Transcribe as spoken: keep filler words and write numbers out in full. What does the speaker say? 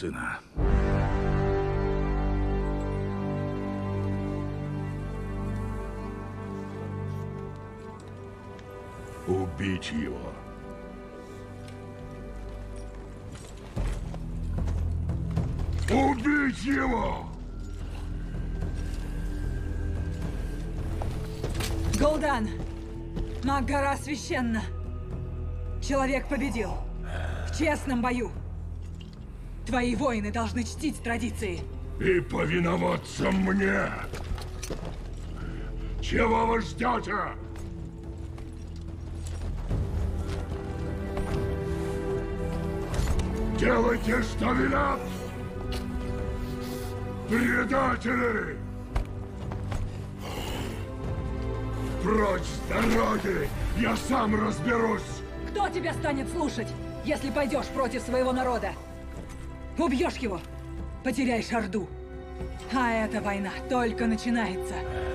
сына. Убить его. Убить его! Гул'дан! Маг-гора священна! Человек победил! В честном бою! Твои воины должны чтить традиции! И повиноваться мне! Чего вы ждете? Делайте, что велят! Предатели! Прочь с дороги! Я сам разберусь! Кто тебя станет слушать, если пойдешь против своего народа? Убьешь его, потеряешь Орду. А эта война только начинается.